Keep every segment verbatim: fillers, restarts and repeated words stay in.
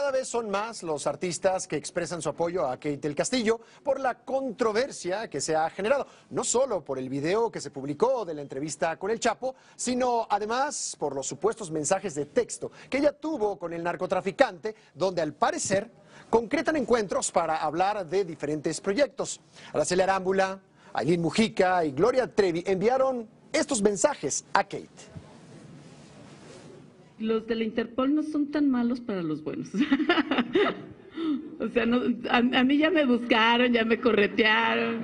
cada vez son más los artistas que expresan su apoyo a Kate del Castillo por la controversia que se ha generado, no solo por el video que se publicó de la entrevista con el Chapo, sino además por los supuestos mensajes de texto que ella tuvo con el narcotraficante, donde al parecer concretan encuentros para hablar de diferentes proyectos. Araceli Arámbula, Ailín Mujica y Gloria Trevi enviaron estos mensajes a Kate. Los de la Interpol no son tan malos para los buenos. O sea, no, a, a mí ya me buscaron, ya me corretearon,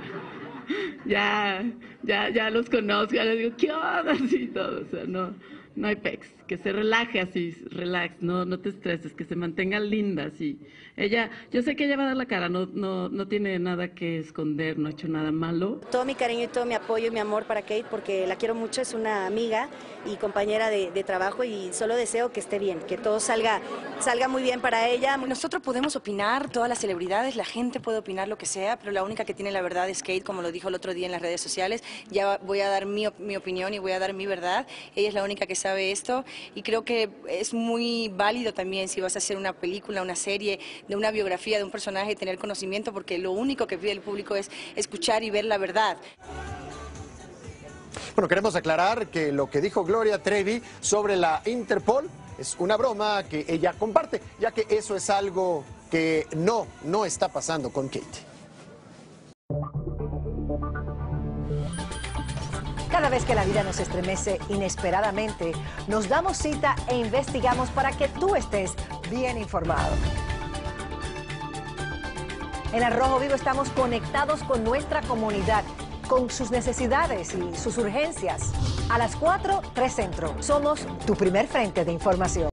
ya, ya, ya los conozco, ya les digo, ¿qué onda? Así todo, o sea, no, no hay pex, que se relaje así, relax, no, no te estreses, que se mantenga linda así. Ella, yo sé que ella va a dar la cara, no, no, no tiene nada que esconder, no ha hecho nada malo. Todo mi cariño y todo mi apoyo y mi amor para Kate, porque la quiero mucho, es una amiga y compañera de, de trabajo, y solo deseo que esté bien, que todo salga, salga muy bien para ella. Nosotros podemos opinar, todas las celebridades, la gente puede opinar lo que sea, pero la única que tiene la verdad es Kate, como lo dijo el otro día en las redes sociales. Ya voy a dar mi, mi opinión y voy a dar mi verdad. Ella es la única que sabe esto, y creo que es muy válido también si vas a hacer una película, una serie, de una biografía de un personaje, tener conocimiento, porque lo único que pide el público es escuchar y ver la verdad. Bueno, queremos aclarar que lo que dijo Gloria Trevi sobre la Interpol es una broma que ella comparte, ya que eso es algo que no, no está pasando con Kate. Cada vez que la vida nos estremece inesperadamente, nos damos cita e investigamos para que tú estés bien informado. En Al Rojo Vivo estamos conectados con nuestra comunidad, con sus necesidades y sus urgencias. A las cuatro, tres Centro. Somos tu primer frente de información.